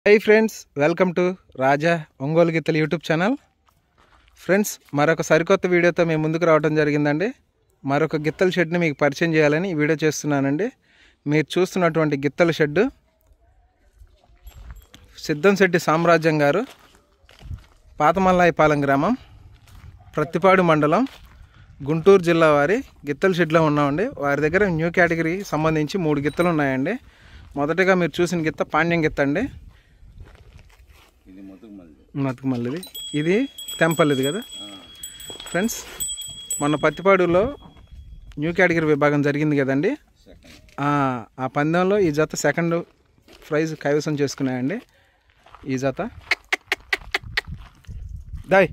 High friends, welcome to Raja Ongole గిత్తలు YouTube channel. Friends, మరొక సరికొత్త వీడియోతో మేము ముందుకు రావడం జరిగిందండి. మరొక గిత్తల షెడ్ని మీకు పరిచయం చేయాలని ఈ వీడియో చేస్తున్నానండి. మీరు చూస్తున్నటువంటి గిత్తల షెడ్ సిద్ధంశెట్టి సామ్రాజ్యం గారు, పాతమల్లాయిపాలెం గ్రామం, ప్రత్తిపాడు మండలం, గుంటూరు జిల్లా వారి గిత్తల షెడ్లో ఉన్నామండి. వారి దగ్గర న్యూ కేటగిరీకి సంబంధించి 3 గిత్తలు ఉన్నాయండి. మొదటగా మీరు చూసిన గిత్త పాండ్యం గిత్త అండి. మతుకుమల్లిది, ఇది తెంపల్లిది కదా ఫ్రెండ్స్. మొన్న పత్తిపాడులో న్యూ కేటగిరీ విభాగం జరిగింది కదండి. ఆ పందెంలో ఈ జత సెకండ్ ప్రైజ్ కైవసం చేసుకున్నాయండి. ఈ జత దాయ్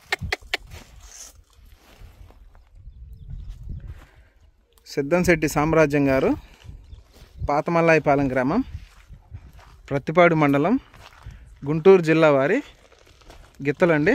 సిద్ధంశెట్టి సామ్రాజ్యం గారు, పాతమల్లాయిపాలెం గ్రామం, ప్రత్తిపాడు మండలం, గుంటూరు జిల్లా వారి గిత్తలండి.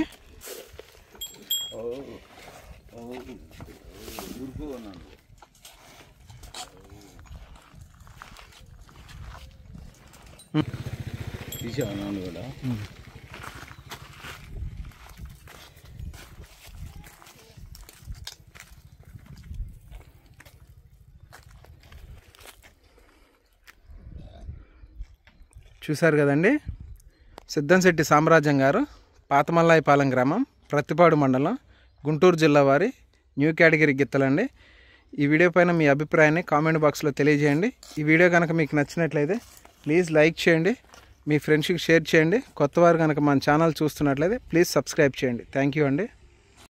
చూశారు కదండి, సిద్ధంశెట్టి సామ్రాజ్యం గారు, పాతమల్లాయిపాలెం గ్రామం, ప్రత్తిపాడు మండలం, గుంటూరు జిల్లా వారి న్యూ కేటగిరీ గిత్తలండి. ఈ వీడియో పైన మీ అభిప్రాయాన్ని కామెంట్ బాక్స్లో తెలియజేయండి. ఈ వీడియో కనుక మీకు నచ్చినట్లయితే ప్లీజ్ లైక్ చేయండి, మీ ఫ్రెండ్స్కి షేర్ చేయండి. కొత్తవారు కనుక మన ఛానల్ చూస్తున్నట్లయితే ప్లీజ్ సబ్స్క్రైబ్ చేయండి. థ్యాంక్ యూ అండి.